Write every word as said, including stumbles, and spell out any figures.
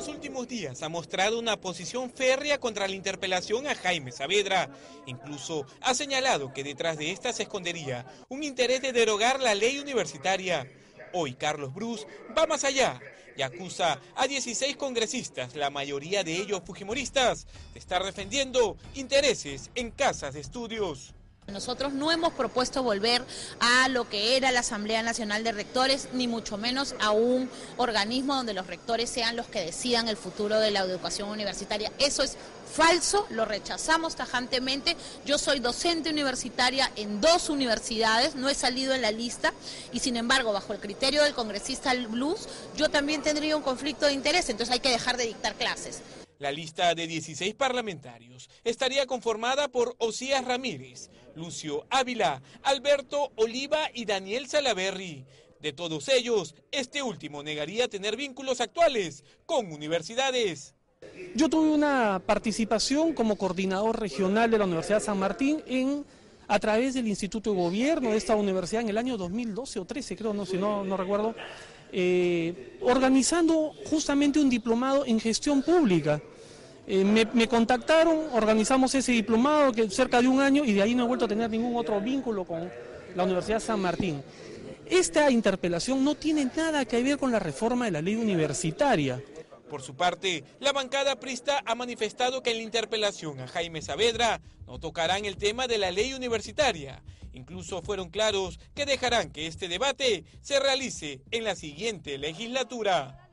los últimos días ha mostrado una posición férrea contra la interpelación a Jaime Saavedra. Incluso ha señalado que detrás de esta se escondería un interés de derogar la ley universitaria. Hoy Carlos Bruce va más allá y acusa a dieciséis congresistas, la mayoría de ellos fujimoristas, de estar defendiendo intereses en casas de estudios. Nosotros no hemos propuesto volver a lo que era la Asamblea Nacional de Rectores, ni mucho menos a un organismo donde los rectores sean los que decidan el futuro de la educación universitaria. Eso es falso, lo rechazamos tajantemente. Yo soy docente universitaria en dos universidades, no he salido en la lista y sin embargo, bajo el criterio del congresista Blues, yo también tendría un conflicto de interés, entonces hay que dejar de dictar clases. La lista de dieciséis parlamentarios estaría conformada por Osías Ramírez, Lucio Ávila, Alberto Oliva y Daniel Salaverry. De todos ellos, este último negaría tener vínculos actuales con universidades. Yo tuve una participación como coordinador regional de la Universidad San Martín en, a través del Instituto de Gobierno de esta universidad en el año dos mil doce o trece, creo, no, si no, no recuerdo. Eh, organizando justamente un diplomado en gestión pública. Eh, me, me contactaron, organizamos ese diplomado que cerca de un año y de ahí no he vuelto a tener ningún otro vínculo con la Universidad San Martín. Esta interpelación no tiene nada que ver con la reforma de la ley universitaria. Por su parte, la bancada prista ha manifestado que en la interpelación a Jaime Saavedra no tocarán el tema de la ley universitaria. Incluso fueron claros que dejarán que este debate se realice en la siguiente legislatura.